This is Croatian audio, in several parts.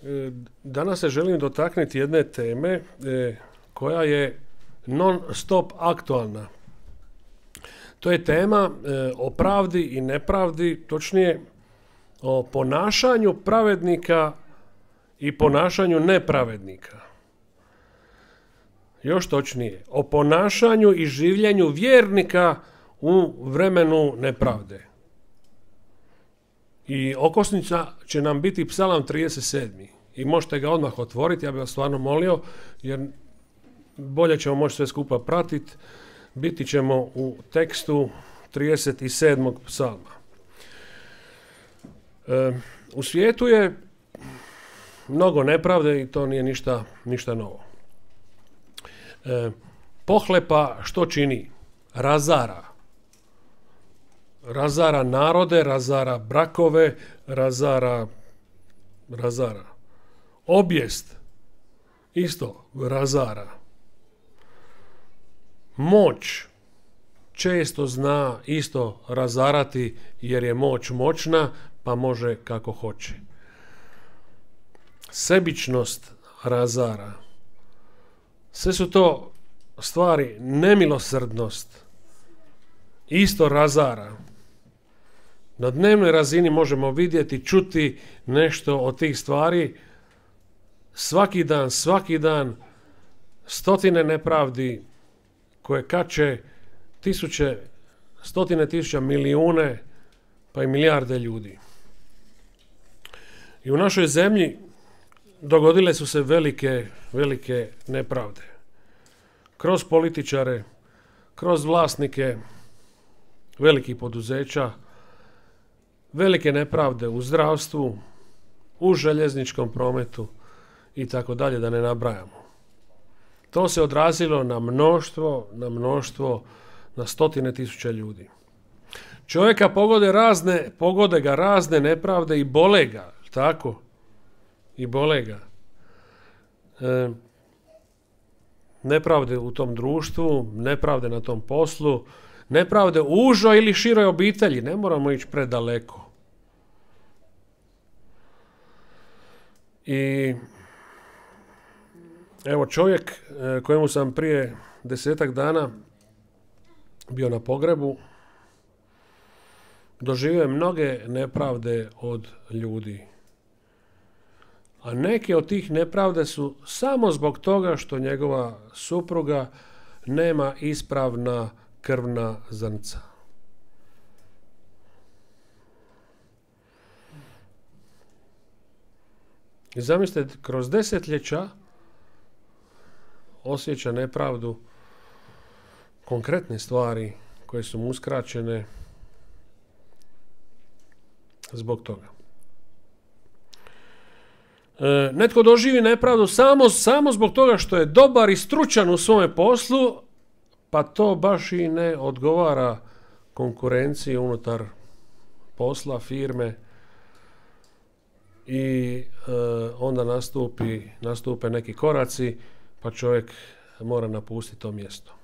danas se želim dotaknuti jedne teme koja je non-stop aktualna. To je tema o pravdi i nepravdi, točnije o ponašanju pravednika i ponašanju nepravednika. Još točnije, o ponašanju i življenju vjernika u vremenu nepravde. I okosnica će nam biti Psalam 37. I možete ga odmah otvoriti, ja bih vas stvarno molio, jer bolje ćemo moći sve skupa pratiti. Biti ćemo u tekstu 37. psalma. U svijetu je mnogo nepravde i to nije ništa novo. Pohlepa što čini? Razara. Razara narode, razara brakove, razara. Obijest isto razara. Moć često zna isto razarati jer je moć moćna pa može kako hoće. Sebičnost razara. Sve su to stvari, nemilosrdnost isto razara. Na dnevnoj razini možemo vidjeti, čuti nešto od tih stvari. Svaki dan stotine nepravdi koje kače stotine tisuća, milijune pa i milijarde ljudi. I u našoj zemlji dogodile su se velike nepravde. Kroz političare, kroz vlasnike velikih poduzeća, velike nepravde u zdravstvu, u željezničkom prometu i tako dalje, da ne nabrajamo. To se odrazilo na mnoštvo, na stotine tisuća ljudi. Čovjeka pogode ga razne nepravde i bole ga, tako? I bole ga. Nepravde u tom društvu, nepravde na tom poslu, nepravde u užoj ili široj obitelji, ne moramo ići predaleko. I evo čovjek kojemu sam prije 10-ak dana bio na pogrebu, doživio je mnoge nepravde od ljudi. A neke od tih nepravde su samo zbog toga što njegova supruga nema ispravna krvna zrnca. I zamislite, kroz desetljeća osjeća nepravdu, konkretne stvari koje su mu uskraćene zbog toga. Netko doživi nepravdu samo zbog toga što je dobar i stručan u svome poslu, pa to baš i ne odgovara konkurenciji unutar posla, i onda nastupe neki koraci, pa čovjek mora napustiti to mjesto.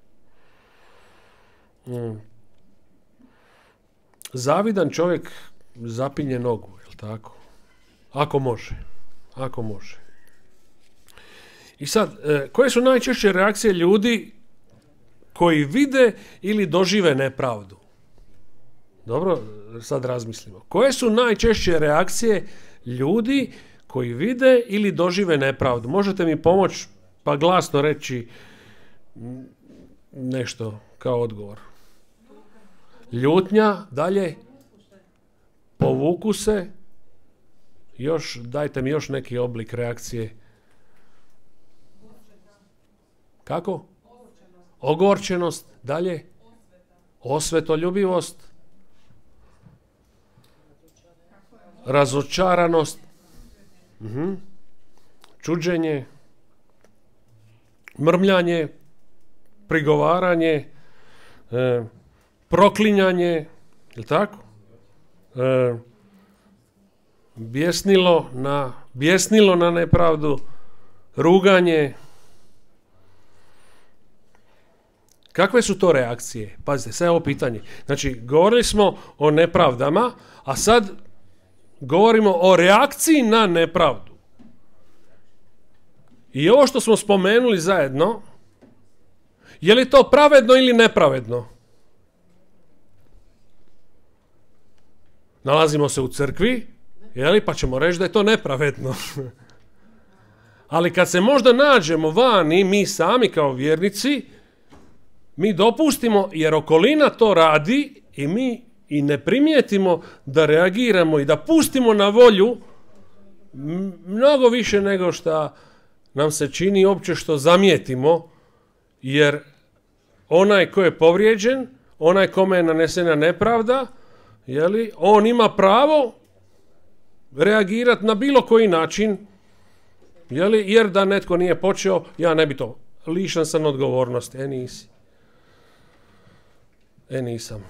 Zavidan čovjek zapinje nogu, jel tako? Ako može. I sad, koje su najčešće reakcije ljudi koji vide ili dožive nepravdu? Dobro, sad razmislimo. Koje su najčešće reakcije ljudi koji vide ili dožive nepravdu? Možete mi pomoći pa glasno reći nešto kao odgovor. Ljutnja, dalje. Povuku se. Dajte mi još neki oblik reakcije. Kako? Ogorčenost, dalje. Osvetoljubivost. Razočaranost. Čuđenje. Mrmljanje. Prigovaranje. Proklinjanje. Je li tako? Bjesnilo na nepravdu. Ruganje. Kakve su to reakcije? Pazite, sad je ovo pitanje. Znači, govorili smo o nepravdama, a sad govorimo o reakciji na nepravdu. I ovo što smo spomenuli zajedno, je li to pravedno ili nepravedno? Nalazimo se u crkvi, pa ćemo reći da je to nepravedno. Ali kad se možda nađemo vani, mi sami kao vjernici, mi dopustimo, jer okolina to radi i mi i ne primijetimo da reagiramo i da pustimo na volju mnogo više nego što nam se čini uopće što zamijetimo, jer onaj ko je povrijeđen, onaj kome je nanesena nepravda, on ima pravo reagirati na bilo koji način, jer da netko nije počeo, ja ne bi to, lišan sam odgovornosti. Nisi. Nisam.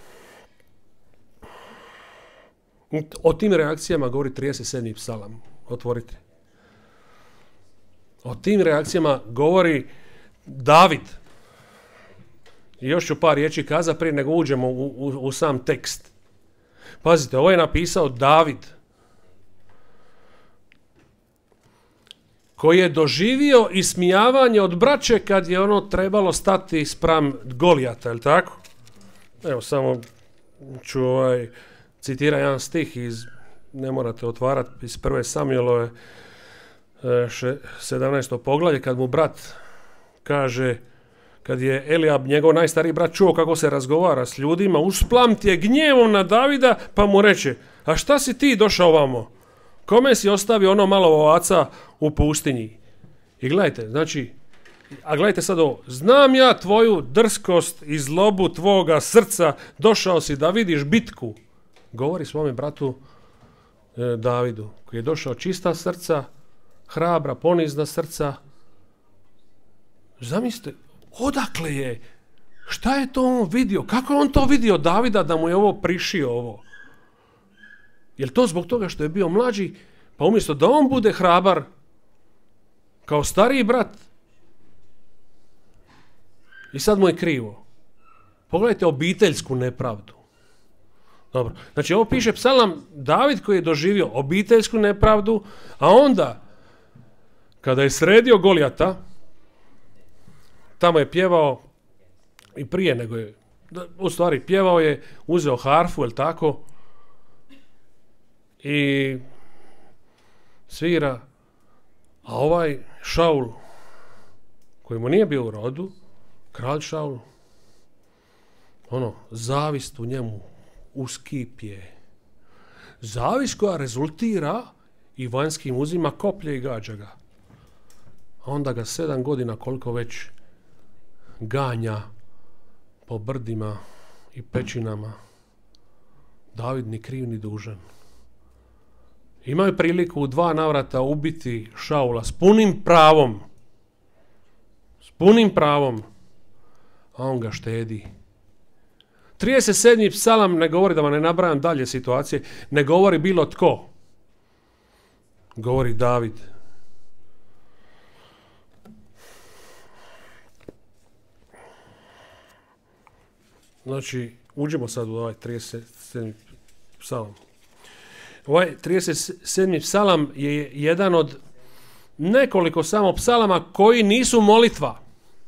O tim reakcijama govori 37. psalam. Otvorite. O tim reakcijama govori David. I još ću par riječi kazati prije nego uđemo u sam tekst. Pazite, ovo je napisao David, koji je doživio ismijavanje od braće kad je ono trebalo stati spram Golijata, je li tako? Evo, samo ću citirati jedan stih ne morate otvarati, iz 1. Samuelove 17. poglavlje, kad mu brat kaže, kad je Eliab, njegov najstariji brat, čuo kako se razgovara s ljudima, usplamti je gnjevom na Davida, pa mu reče, a šta si ti došao ovamo? Kome si ostavio ono malo ovaca u pustinji? I gledajte, gledajte sad ovo, znam ja tvoju drskost i zlobu tvoga srca, došao si da vidiš bitku. Govori svome bratu Davidu, koji je došao čista srca, hrabra, ponizna srca. Zamislite, odakle je? Šta je to on vidio? Kako je on to vidio Davida da mu je ovo prišio ovo? Je li to zbog toga što je bio mlađi? Pa umjesto da on bude hrabar kao stariji brat, i sad mu je krivo. Pogledajte obiteljsku nepravdu. Dobro. Znači ovo piše psalam David koji je doživio obiteljsku nepravdu, a onda kada je sredio Golijata, tamo je pjevao i prije nego je, u stvari pjevao je, uzeo harfu, jel tako, i svira, a ovaj Šaul, koji mu nije bio u rodu, kralj Šaul, zavist u njemu uskipje. Zavist koja rezultira i vanjskim uzima koplje i gađa ga. A onda ga 7 godina koliko već ganja po brdima i pećinama. David ni kriv ni dužan. Imaju priliku u 2 navrata ubiti Šaula s punim pravom. S punim pravom. A on ga štedi. 37. psalam ne govori, da vam ne nabrajam dalje situacije, ne govori bilo tko. Govori David. Znači, uđemo sad u ovaj 37. psalam. Ovaj 37. psalam je jedan od nekoliko samo psalama koji nisu molitva,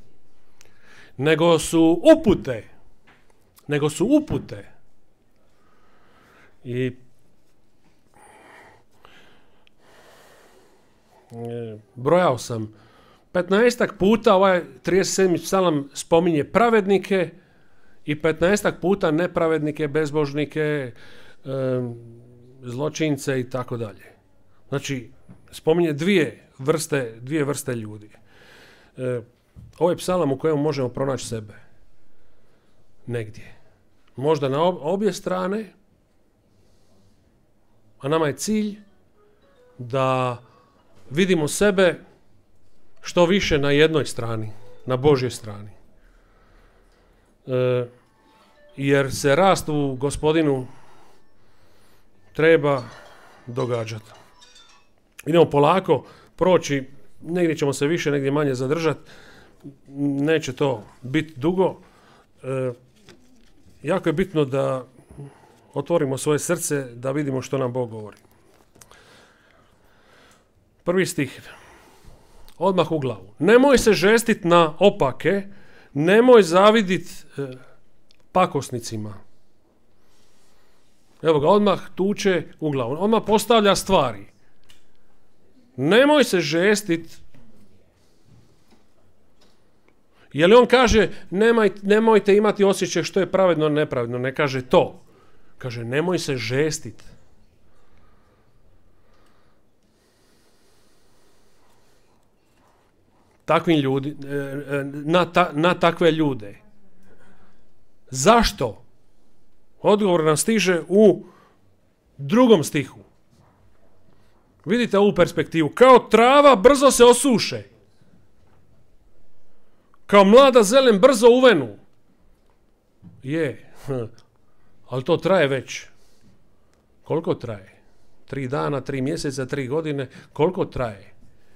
nego su upute. I brojao sam 15 puta ovaj 37. psalam spominje pravednike i 15 puta nepravednike, bezbožnike, zločince i tako dalje. Znači, spominje dvije vrste ljudi. Ovo je psalam u kojem možemo pronaći sebe. Negdje. Možda na obje strane, a nama je cilj da vidimo sebe što više na jednoj strani, na Božjoj strani. Jer se rast u Gospodinu treba događati. Idemo polako proći, negdje ćemo se više, negdje manje zadržati. Neće to biti dugo. Jako je bitno da otvorimo svoje srce, da vidimo što nam Bog govori. 1. stih Odmah u glavu. Nemoj se žestit na opake, nemoj zavidit pakosnicima. Evo ga, odmah tuče u glavu. Odmah postavlja stvari. Nemoj se žestit. Je li on kaže nemojte imati osjećaj što je pravedno, nepravedno? Ne kaže to. Kaže nemoj se žestit. Takvim ljudi, na takve ljude. Zašto? Odgovor nam stiže u 2. stihu. Vidite ovu perspektivu. Kao trava brzo se osuše. Kao mlada zelen brzo uvenu. Je. Ali to traje već. Koliko traje? 3 dana, 3 mjeseca, 3 godine. Koliko traje?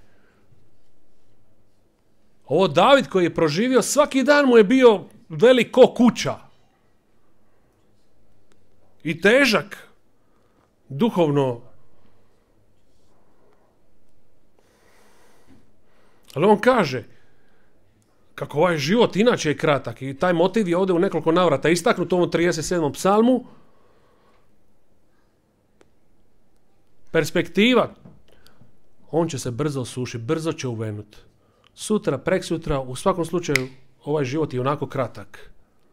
Ovo David koji je proživio, svaki dan mu je bio velik ko kuća. I težak. Duhovno. Ali on kaže, kako ovaj život inače je kratak i taj motiv je ovdje u nekoliko navrata istaknut u ovom 37. psalmu. Perspektiva. On će se brzo osušiti, brzo će uvenuti. Sutra, preksutra, u svakom slučaju ovaj život je onako kratak.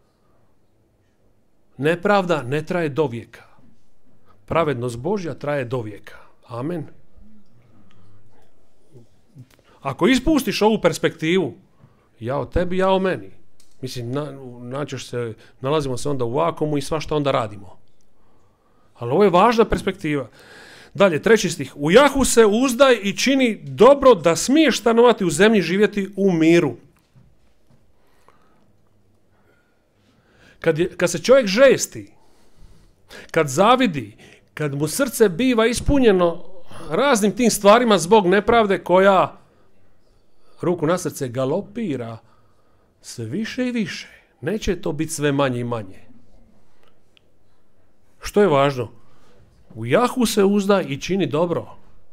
Nepravda ne traje do vijeka. Pravednost Božja traje do vijeka. Amen. Ako ispustiš ovu perspektivu, ja o tebi, ja o meni. Mislim, nalazimo se onda u vakuumu i svašta onda radimo. Ali ovo je važna perspektiva. Dalje, 3. stih. U Jahu se uzdaj i čini dobro da smiješ stanovati u zemlji, živjeti u miru. Kad se čovjek žesti, kad zavidi, kad mu srce biva ispunjeno raznim tim stvarima zbog nepravde koja, ruku na srce, galopira sve više i više. Neće to biti sve manje i manje. Što je važno? U Jahu se uzdaj i čini dobro.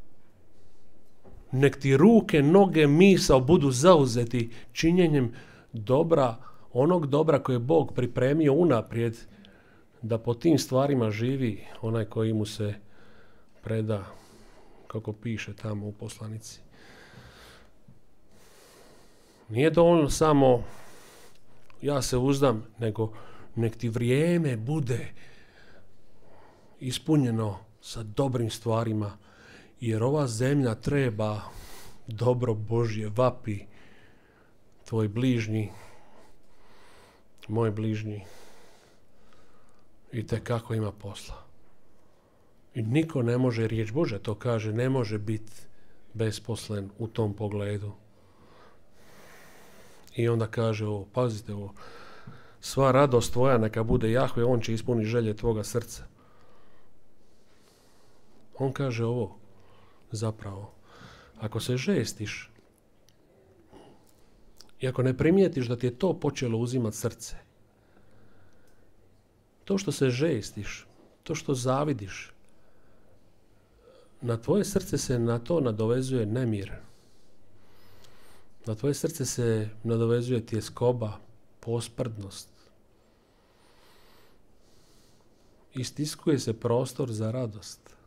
Nek ti ruke, noge, misao budu zauzeti činjenjem dobra, onog dobra koje je Bog pripremio unaprijed da po tim stvarima živi onaj koji mu se preda, kako piše tamo u poslanici. Nije dovoljno samo ja se uzdam, nego nek ti vrijeme bude ispunjeno sa dobrim stvarima, jer ova zemlja treba dobro Božje, vapi tvoj bližnji, moj bližnji, i tekako ima posla. I niko ne može, riječ Božja to kaže, ne može biti besposlen u tom pogledu. I onda kaže ovo, pazite ovo, sva radost tvoja neka bude Jahve, on će ispuniti želje tvoga srca. On kaže ovo, zapravo, ako se žestiš i ako ne primijetiš da ti je to počelo uzimati srce, to što se žestiš, to što zavidiš, na tvoje srce se na to nadovezuje nemir. Na tvoje srce se nadovezuje tjeskoba, posprdnost. Istiskuje se prostor za radost.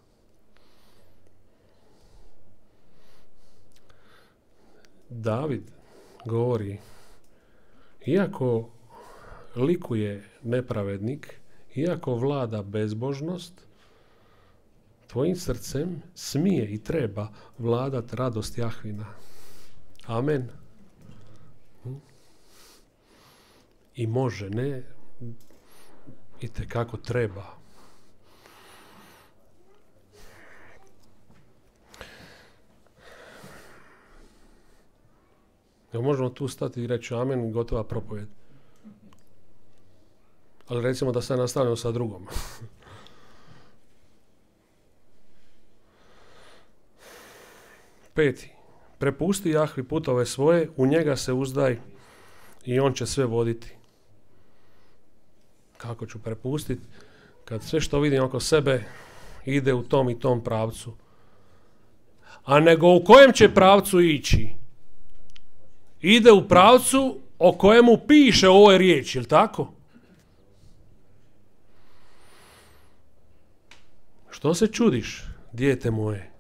David govori, iako likuje nepravednik, iako vlada bezbožnost, tvojim srcem smije i treba vladat radost Jahvina. Amen. I može, ne, itekako treba. Evo možemo tu stati i reći amen, gotova propovjed. Ali recimo da se nastavljamo sa drugom. Peti. Prepusti Jahvi putove svoje, u njega se uzdaj i on će sve voditi. Kako ću prepustiti? Kad sve što vidim oko sebe ide u tom i tom pravcu. A nego u kojem će pravcu ići? ide u pravcu o kojemu piše u ovoj riječi, je li tako? Što se čudiš, dijete moje?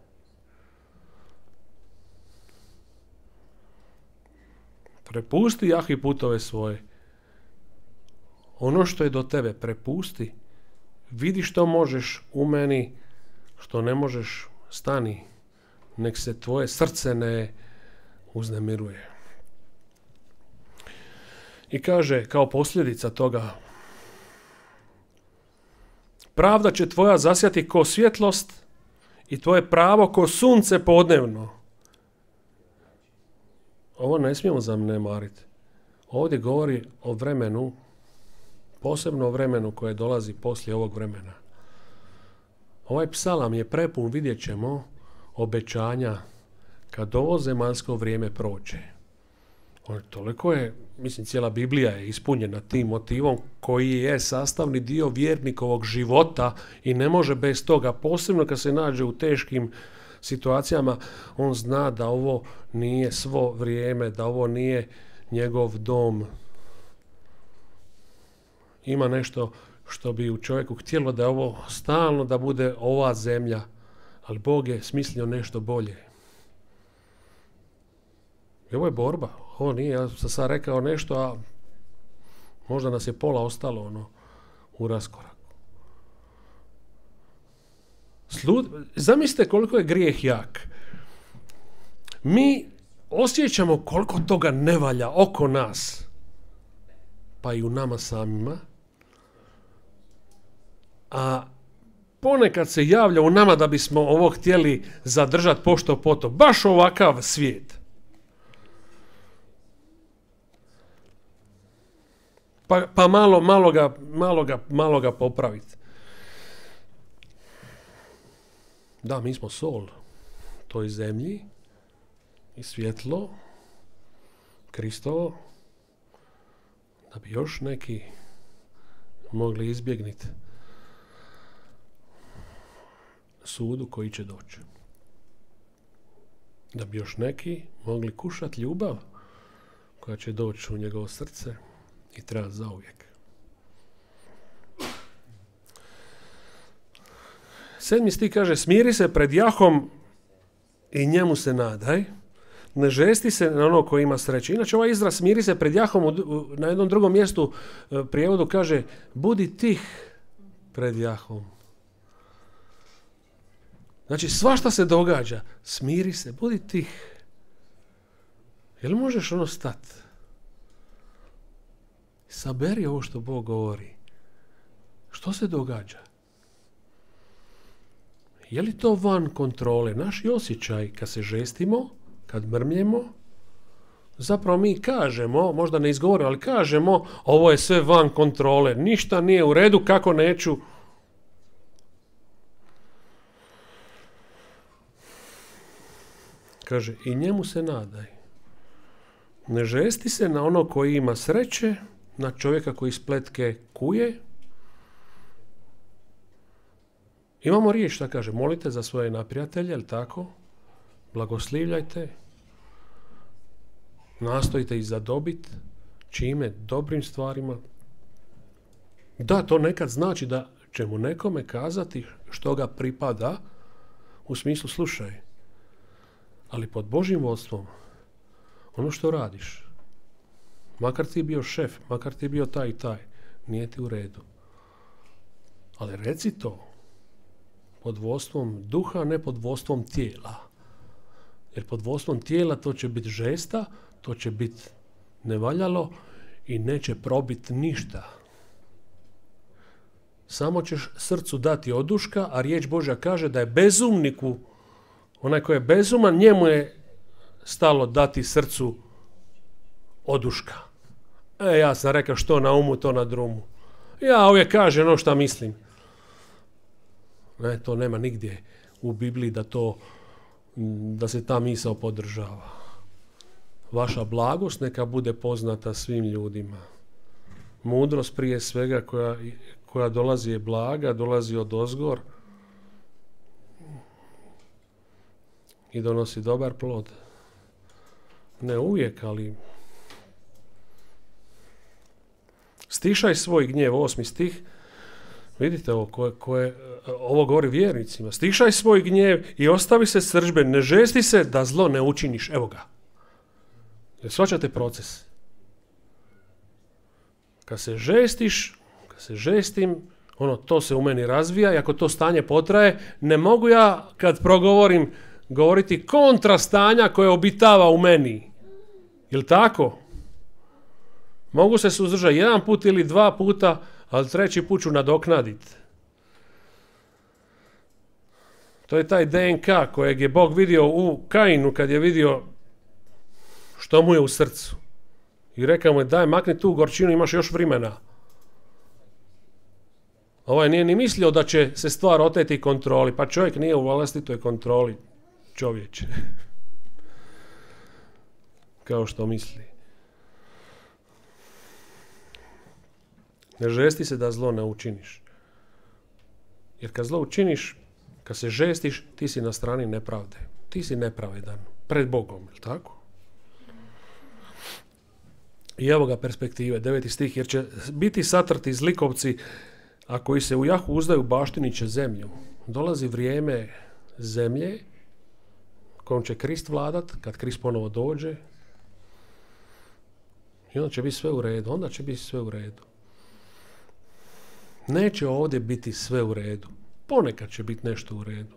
Prepusti Jahvi putove svoje. Ono što je do tebe, prepusti. Vidi što možeš u meni, što ne možeš, stani. Nek se tvoje srce ne uznemiruje. I kaže, kao posljedica toga, pravda će tvoja zasjati ko svjetlost i tvoje pravo ko sunce podnevno. Ovo ne smijemo zanemariti. Ovdje govori o vremenu, posebno o vremenu koje dolazi poslije ovog vremena. Ovaj psalam je prepun, vidjet ćemo, obećanja kad ovo zemaljsko vrijeme prođe. Toliko je, mislim, cijela Biblija je ispunjena tim motivom koji je sastavni dio vjernikovog života i ne može bez toga, posebno kad se nađe u teškim situacijama, on zna da ovo nije svo vrijeme, da ovo nije njegov dom. Ima nešto što bi u čovjeku htjelo da je ovo stalno, da bude ova zemlja, ali Bog je smislio nešto bolje. I ovo je borba. Ovo nije, ja sam sad rekao nešto, a možda nas je pola ostalo u raskoraku. Zamislite koliko je grijeh jak. Mi osjećamo koliko toga ne valja oko nas, pa i u nama samima, a ponekad se javlja u nama da bismo ovo htjeli zadržati pošto poto. Baš ovakav svijet. Pa malo ga popraviti. Da, mi smo sol toj zemlji i svjetlo Kristovo, da bi još neki mogli izbjegniti sudu koji će doći. Da bi još neki mogli kušati ljubav koja će doći u njegovo srce i trajati zauvijek. 7. stih kaže, smiri se pred Jahom i njemu se nadaj. Ne žesti se na ono koji ima sreće. Inače, ovaj izraz smiri se pred Jahom na jednom drugom mjestu prijevodu kaže, budi tih pred Jahom. Znači, svašta se događa. Smiri se, budi tih. Jel možeš stati? Saberi ovo što Bog govori. Što se događa? Je li to van kontrole? Naši osjećaj kad se žestimo, kad mrmljemo, zapravo mi kažemo, možda ne izgovorimo, ali kažemo, ovo je sve van kontrole, ništa nije u redu, kako neću. Kaže, i njemu se nadaj. Ne žesti se na ono koji ima sreće, na čovjeka koji spletke kuje. Imamo riječ šta kaže, molite za svoje neprijatelje, jel tako? Blagoslivljajte, nastojite ih zadobiti, čime? Dobrim stvarima. Da, to nekad znači da ćemo nekome kazati što ga pripada, u smislu slušaj, ali pod Božjim vodstvom, ono što radiš, makar ti bio šef, makar ti bio taj i taj, nije ti u redu. Ali reci to pod vodstvom duha, ne pod vodstvom tijela. Jer pod vodstvom tijela to će biti žesta, to će biti nevaljalo i neće probiti ništa. Samo ćeš srcu dati oduška, a riječ Božja kaže da je bezumniku, onaj koji je bezuman, njemu je stalo dati srcu oduška. Ja sam rekao što na umu, to na drumu. Ja uvijek kažem ono što mislim. Ne, to nema nigdje u Bibliji da se ta misao podržava. Vaša blagost neka bude poznata svim ljudima. Mudrost prije svega koja dolazi je blaga, dolazi od ozgor i donosi dobar plod. Ne uvijek, ali Stišaj svoj gnjev, 8. stih. Vidite ovo, ovo govori vjernicima. Stišaj svoj gnjev i ostavi se srdžbe, ne žesti se da zlo ne učiniš. Evo ga. Jer shvaćate proces. Kad se žestim, to se u meni razvija i ako to stanje potraje, ne mogu ja kad progovorim govoriti kontra stanja koje obitava u meni. Jel' tako? Mogu se suzdržati jedan put ili dva puta, ali treći put ću nadoknaditi. To je taj DNK kojeg je Bog vidio u Kainu kad je vidio što mu je u srcu. I rekao mu je, daj makni tu gorčinu, imaš još vremena. Ovaj nije ni mislio da će se stvar oteti kontroli. Pa čovjek nije u vlastitoj kontroli, čovječe. Kao što misli. Ne žesti se da zlo ne učiniš. Jer kad zlo učiniš, kad se žestiš, ti si na strani nepravde. Ti si nepravedan pred Bogom, je li tako? I evo ga perspektive, 9. stih, jer će biti satrti zlikovci, a koji se u jahu uzdaju baštinit će zemlju. Dolazi vrijeme zemlje kojom će Krist vladat, kad Krist ponovo dođe. I onda će biti sve u redu. Neće ovdje biti sve u redu. Ponekad će biti nešto u redu.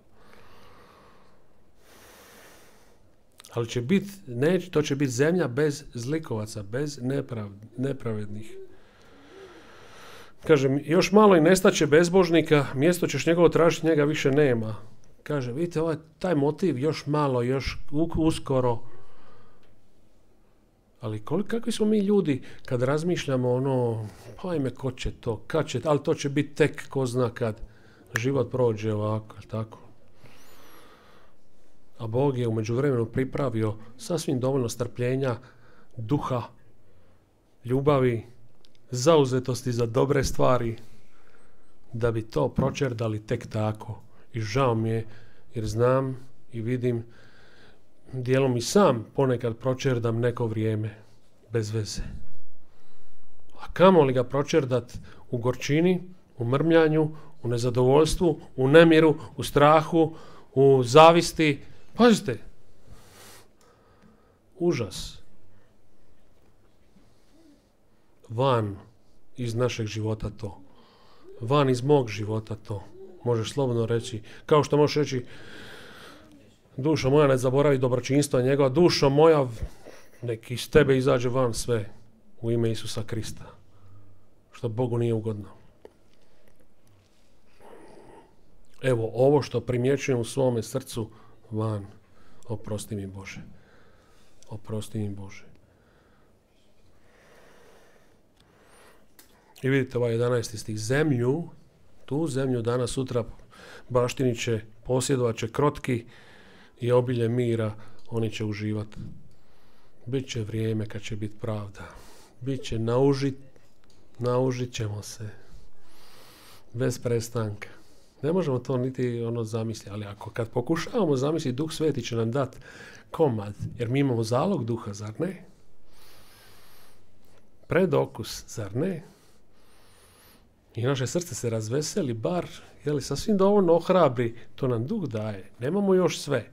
Ali to će biti zemlja bez zlikovaca, bez nepravednih. Kaže, još malo i nestaće bezbožnika, mjesto ćeš njegovo tražiti, njega više nema. Kaže, vidite, taj motiv još malo, još uskoro. Ali kakvi smo mi ljudi kad razmišljamo ko će to, kad će, ali to će biti tek ko zna kad život prođe ovako, tako. A Bog je u međuvremenu pripravio sasvim dovoljno strpljenja, duha, ljubavi, zauzetosti za dobre stvari, da bi to pročerdali tek tako. I žao mi je, jer znam i vidim, dijelom i sam ponekad pročerdam neko vrijeme, bez veze. A kamo li ga pročerdat u gorčini, u mrmljanju, u nezadovoljstvu, u nemiru, u strahu, u zavisti. Pazite, užas. Van iz našeg života to. Van iz mog života to. Možeš slobodno reći, kao što možeš reći, dušo moja ne zaboravi dobročinstva njegova, dušo moja nek iz tebe izađe van sve u ime Isusa Krista. Što Bogu nije ugodno. Evo, ovo što primjećujem u svome srcu, van. Oprosti mi Bože. Oprosti mi Bože. I vidite ovaj 11. stih. Tu zemlju danas sutra baštinit će, posjedovat će krotki i obilje mira, oni će uživati. Biće vrijeme kad će biti pravda. Biće naužit ćemo se. Bez prestanka. Ne možemo to niti zamisliti, ali kad pokušavamo zamisliti, Duh Sveti će nam dati komad, jer mi imamo zalog duha, zar ne? Predokus, zar ne? I naše srce se razveseli, bar, sasvim dovoljno ohrabri, to nam Duh daje. Nemamo još sve.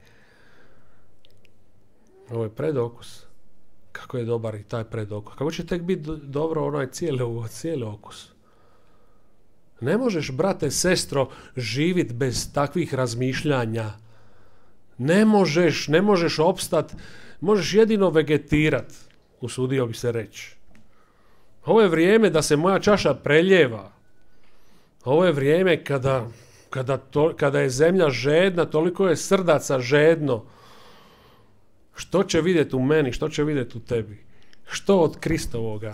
Ovo je predokus. Kako je dobar i taj predokus. Kako će tek biti dobro cijeli okus. Ne možeš, brate, sestro, živjeti bez takvih razmišljanja. Ne možeš opstat, možeš jedino vegetirat, usudio bi se reći. Ovo je vrijeme da se moja čaša preljeva. Ovo je vrijeme kada je zemlja žedna, toliko je srdaca žedno. Što će vidjeti u meni, što će vidjeti u tebi? Što od Kristovoga?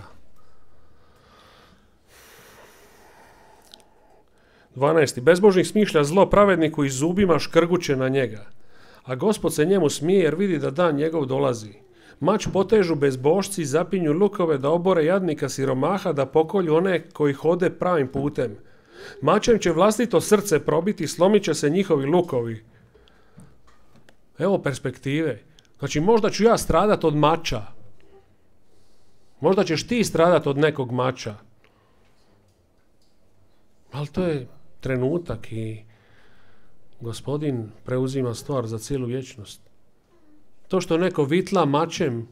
12. Bezbožnik smišlja zlo pravedniku i zubima škrguće na njega. A Gospod se njemu smije jer vidi da dan njegov dolazi. Mač potežu bezbožci, zapinju lukove da obore jadnika siromaha, da pokolju one koji hode pravim putem. Mačem će vlastito srce probiti, slomit će se njihovi lukovi. Evo perspektive. Znači, možda ću ja stradat od mača. Možda ćeš ti stradat od nekog mača. Ali to je trenutak i Gospodin preuzima stvar za cijelu vječnost. To što neko vitla mačem,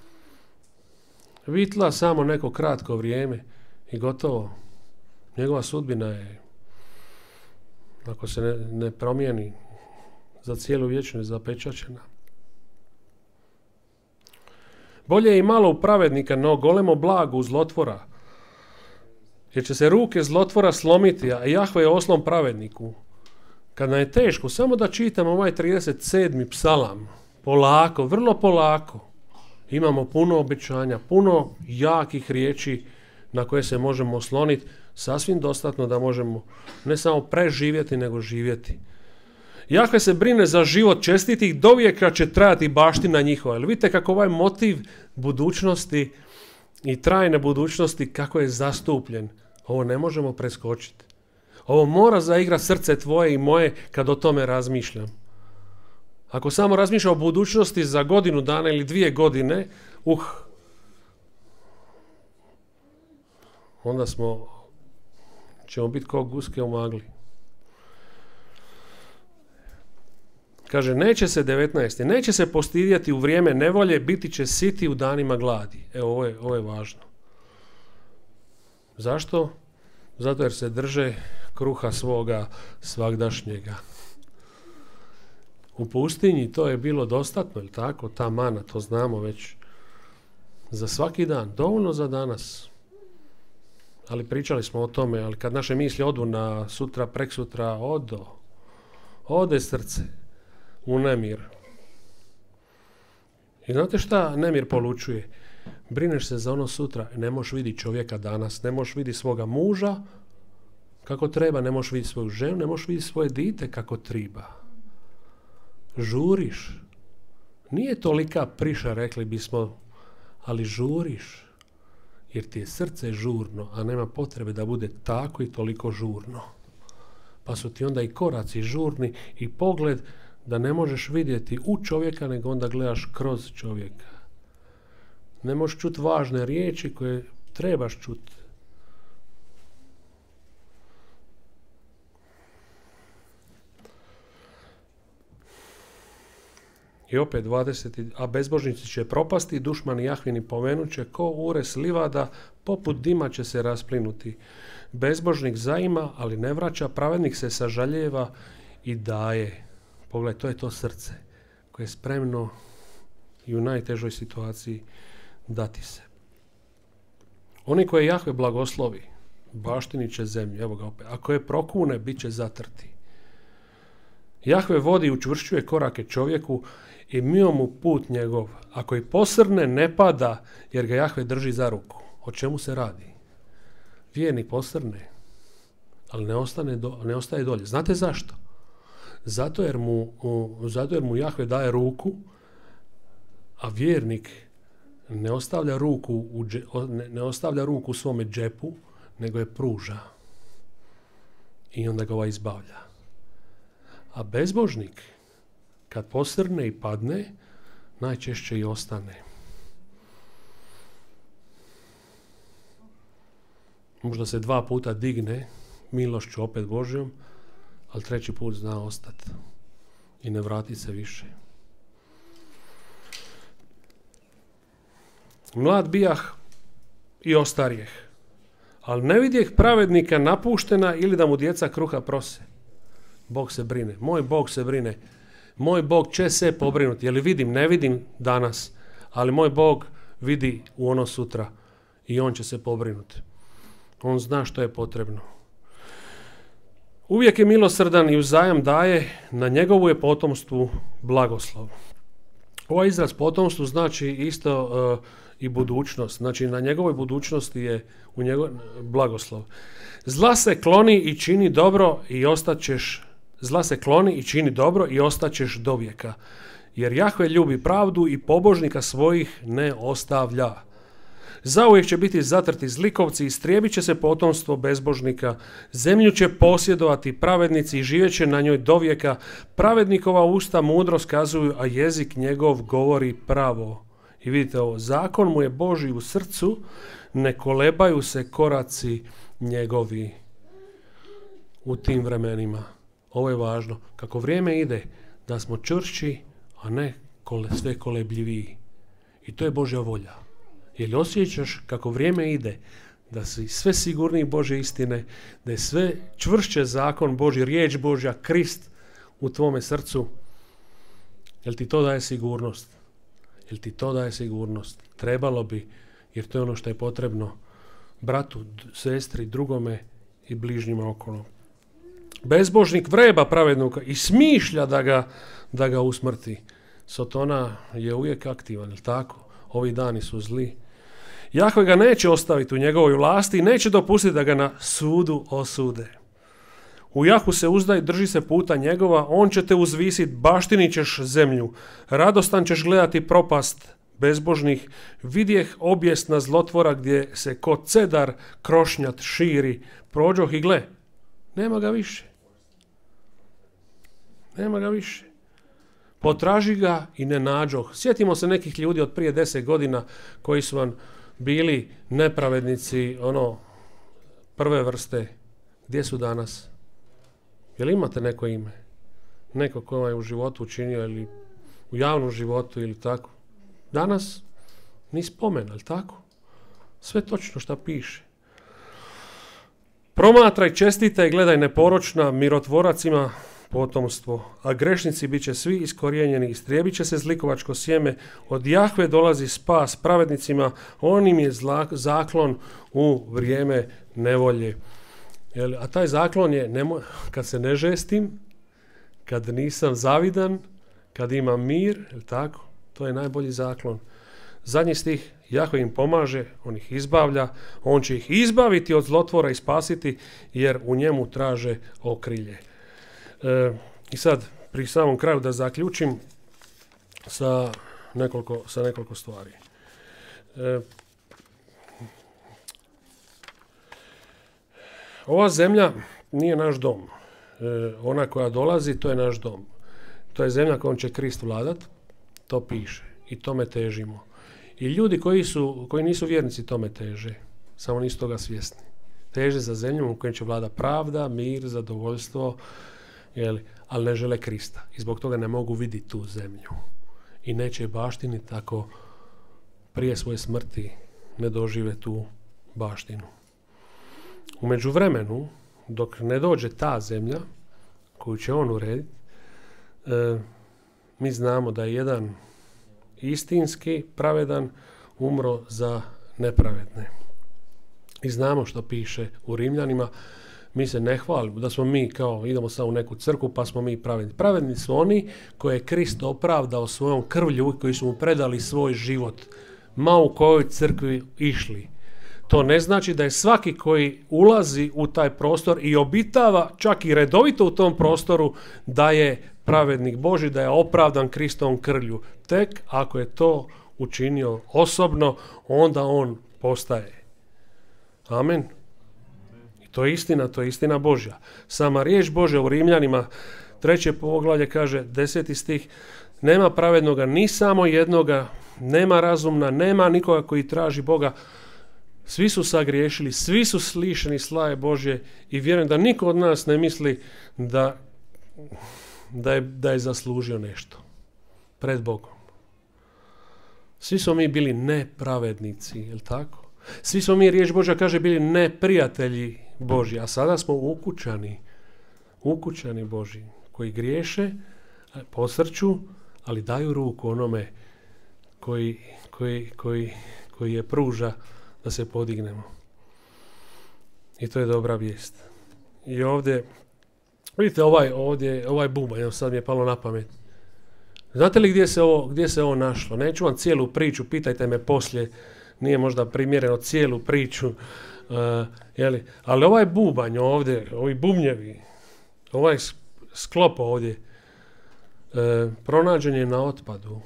vitla samo neko kratko vrijeme i gotovo. Njegova sudbina je, ako se ne promijeni, za cijelu vječnost zapečaćena. Bolje je i malo u pravednika, no golemo blago u zlotvora. Jer će se ruke zlotvora slomiti, a Jahve je oslon pravedniku. Kad nam je teško, samo da čitamo ovaj 37. psalam, polako, vrlo polako, imamo puno obećanja, puno jakih riječi na koje se možemo osloniti, sasvim dostatno da možemo ne samo preživjeti, nego živjeti. Jahve se brine za život čestitih, do vijeka će trajati baština njihova. Ali vidite kako ovaj motiv budućnosti i trajne budućnosti kako je zastupljen. Ovo ne možemo preskočiti. Ovo mora zaigrati srce tvoje i moje kad o tome razmišljam. Ako samo razmišljam o budućnosti za godinu dana ili 2 godine, onda ćemo biti kao guske u magli. Kaže, neće se 19. Neće se postidjeti u vrijeme nevolje, biti će siti u danima gladi. Evo, ovo je važno. Zašto? Zato jer se drže kruha svoga svagdašnjega. U pustinji to je bilo dostatno, ili tako? Ta mana, to znamo već. Za svaki dan, dovoljno za danas. Ali pričali smo o tome, ali kad naše misli odu na sutra, preksutra, ode srce u nemir. I znate šta nemir polučuje? Brineš se za ono sutra, ne možeš vidjeti čovjeka danas, ne možeš vidjeti svoga muža kako treba, ne možeš vidjeti svoju ženu, ne možeš vidjeti svoje dite kako treba. Žuriš. Nije tolika priša, rekli bismo, ali žuriš. Jer ti je srce žurno, a nema potrebe da bude tako i toliko žurno. Pa su ti onda i koraci žurni i pogled da ne možeš vidjeti u čovjeka, nego onda gledaš kroz čovjeka. Ne možeš čuti važne riječi koje trebaš čuti. I opet 20. A bezbožnici će propasti, dušmani Jahvini pomenuće, ko ures livada, poput dima će se rasplinuti. Bezbožnik zaima, ali ne vraća, pravednik se sažaljeva i daje. Pogledaj, to je to srce koje je spremno i u najtežoj situaciji dati se. Oni koje Jahve blagoslovi, baštinit će zemlju. Evo ga opet. Ako je prokune, bit će zatrti. Jahve vodi i učvršćuje korake čovjeku i mio mu put njegov. Ako i posrne, ne pada, jer ga Jahve drži za ruku. O čemu se radi? Vjernik posrne, ali ne ostaje dolje. Znate zašto? Zato jer mu Jahve daje ruku, a vjernik ne ostavlja ruku u svome džepu, nego je pruža. I onda ga izbavlja. A bezbožnik, kad posrne i padne, najčešće i ostane. Možda se 2 puta digne, milošću opet Božjom, ali 3. put zna ostati i ne vrati se više. Mlad bijah i ostarijeh, ali ne vidjeh pravednika napuštena ili da mu djeca kruha prose. Bog se brine, moj Bog se brine, moj Bog će se pobrinuti. Jel vidim, ne vidim danas, ali moj Bog vidi u ono sutra i on će se pobrinuti. On zna što je potrebno. Uvijek je milosrdan i uzajam daje, na njegovu je potomstvu blagoslov. Ovaj izraz potomstvu znači isto i budućnost. Znači na njegovoj budućnosti je u blagoslov. Zla se kloni i čini dobro i ostaćeš do vijeka. Jer Jahve ljubi pravdu i pobožnika svojih ne ostavlja. Zauvijek će biti zatrti zlikovci, istrijebit će se potomstvo bezbožnika, zemlju će posjedovati pravednici i živjet će na njoj dovijeka. Pravednikova usta mudro skazuju, a jezik njegov govori pravo. I vidite ovo, zakon mu je Božji u srcu, ne kolebaju se koraci njegovi. u tim vremenima. Ovo je važno. Kako vrijeme ide, da smo čvršći, a ne sve kolebljiviji. I to je Božja volja. Jer osjećaš kako vrijeme ide, da si sve sigurniji Božje istine, da je sve čvršće zakon Božji, riječ Božja, Krist u tvome srcu. Jel ti to daje sigurnost? Jel ti to daje sigurnost? Trebalo bi, jer to je ono što je potrebno bratu, sestri, drugome i bližnjima okolo. Bezbožnik vreba pravednog i smišlja da ga usmrti. Sotona je uvijek aktivan, jel tako? Ovi dani su zli. Jahve ga neće ostaviti u njegovoj vlasti i neće dopustiti da ga na sudu osude. U Jahu se uzdaj, drži se puta njegova, on će te uzvisit, baštinit ćeš zemlju. Radostan ćeš gledati propast bezbožnih. Vidjeh objesna zlotvora gdje se ko cedar krošnjat širi. Prođoh i gle, nema ga više. Nema ga više. Potraži ga i ne nađoh. Sjetimo se nekih ljudi od prije 10 godina koji su vam bili nepravednici, prve vrste. Gdje su danas? Jel imate neko ime? Neko ko vam je u životu učinio ili u javnom životu ili tako? Danas ni spomen, ali tako? Sve točno šta piše. Promatraj, čestitaj, gledaj neporočna, mirotvorac ima potomstvo, a grešnici bit će svi iskorijenjeni, istrijebit će se zlikovačko sjeme, od Jahve dolazi spas pravednicima, on im je zaklon u vrijeme nevolje. A taj zaklon je, kad se ne žestim, kad nisam zavidan, kad imam mir, jel tako? To je najbolji zaklon. Zadnji stih, Jahve im pomaže, on ih izbavlja, on će ih izbaviti od zlotvora i spasiti, jer u njemu traže okrilje. I sad, pri samom kraju da zaključim sa nekoliko stvari. Ova zemlja nije naš dom. Ona koja dolazi, to je naš dom. To je zemlja kojom će Krist vladat, to piše i tome težimo. I ljudi koji nisu vjernici tome teže, samo nisu toga svjesni. Teže za zemljom u kojoj će vlada pravda, mir, zadovoljstvo, ali ne žele Krista. I zbog toga ne mogu vidjeti tu zemlju. I neće je baštiniti tako prije svoje smrti ne dožive tu baštinu. U međuvremenu, dok ne dođe ta zemlja koju će on urediti, mi znamo da je jedan istinski, pravedan umro za nepravedne. I znamo što piše u Rimljanima. Mi se ne hvalimo da smo mi kao idemo sad u neku crkvu pa smo mi pravedni. Pravedni su oni koje je Krist opravdao svojom krvlju i koji su mu predali svoj život. Ma u kojoj crkvi išli. To ne znači da je svaki koji ulazi u taj prostor i obitava čak i redovito u tom prostoru da je pravednik Božji, da je opravdan Kristovom krvlju. Tek ako je to učinio osobno, onda on postaje. Amen. I to je istina Božja. Sama riječ Božja u Rimljanima 3. poglavlje kaže 10. stih, nema pravednoga ni samo jednoga, nema razumna, nema nikoga koji traži Boga. Svi su sagriješili, svi su lišeni slave Božje i vjerujem da niko od nas ne misli da je zaslužio nešto pred Bogom. Svi smo mi bili nepravednici, je li tako? Svi smo mi, riječ Božja kaže, bili neprijatelji Božji, a sada smo ukućani Božji, koji griješe, posrću, ali daju ruku onome koji je pruža da se podignemo. I to je dobra vijest. I ovdje, vidite ovaj bubanj, evo sad mi je palo na pamet. Znate li gdje se ovo našlo? Neću vam cijelu priču, pitajte me poslije, nije možda primjereno cijelu priču, ali ovaj bubanj ovdje, ovi bubnjevi, ovaj sklop ovdje, pronađen je na otpadu.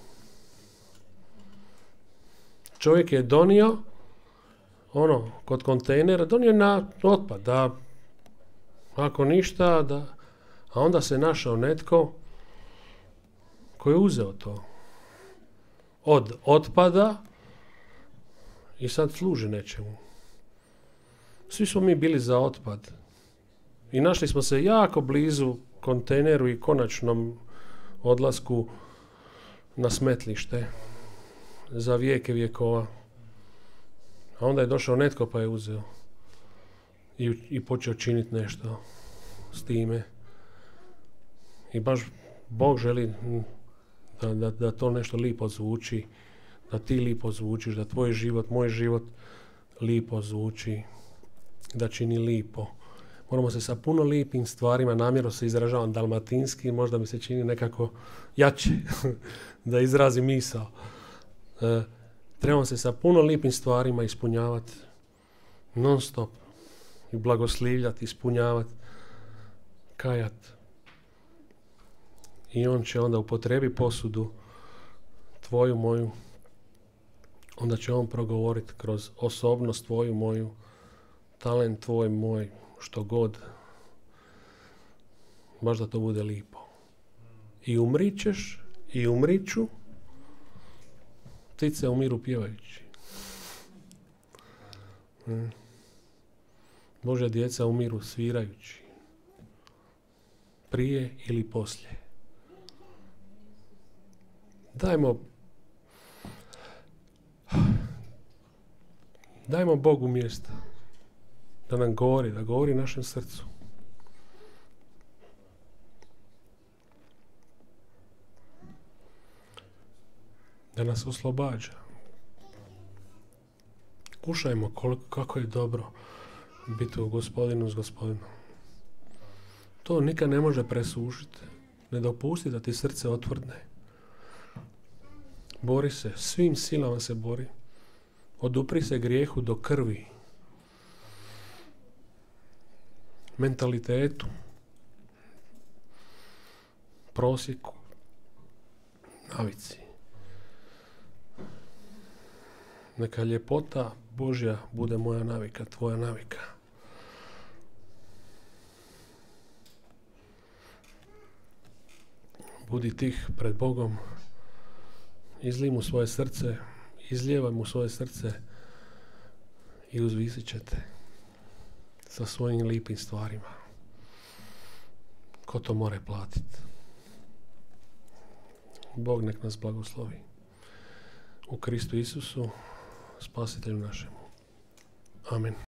Čovjek je donio kod kontejnera, donio na otpad, da ako ništa, a onda se našao netko koji je uzeo to od otpada i sad služi nečemu. Svi smo mi bili za otpad. I našli smo se jako blizu kontejneru i konačnom odlasku na smetlište za vijeke vjekova. A onda je došao netko pa je uzeo i počeo činiti nešto s time. I baš Bog želi da to nešto lipo zvuči, da ti lipo zvučiš, da tvoj život, moj život lipo zvuči, da čini lipo. Moramo se sa puno lipim stvarima, namjerno se izražavam dalmatinski, možda mi se čini nekako jače da izrazi misao. Trebamo se sa puno lipim stvarima ispunjavati non stop i blagoslivljati, ispunjavati, kajat. I on će onda upotrebi posudu tvoju, moju, onda će on progovoriti kroz osobnost tvoju, moju, talent tvoj, moj, što god. Baš da to bude lipo. I umrit ćeš, i umriću, ptice umiru pjevajući. Božja djeca umiru svirajući. Prije ili poslije. Dajmo Bogu mjesta da nam govori, da govori našem srcu. Da nas oslobađa. Kušajmo kako je dobro biti u Gospodinu s Gospodinom. To nikad ne može presušiti. Ne dopusti da ti srce otvrdne. Bori se, svim silama se bori. Odupri se grijehu do krvi. Mentalitetu. Prosjeku. Navici. Neka ljepota Božja bude moja navika, tvoja navika. Budi tih pred Bogom. Izlij mu svoje srce, izlijevaj mu svoje srce i uzvisit ćete sa svojim lipim stvarima. Ko to more platiti? Bog nek nas blagoslovi. U Kristu Isusu, Spasitelju našemu. Amen.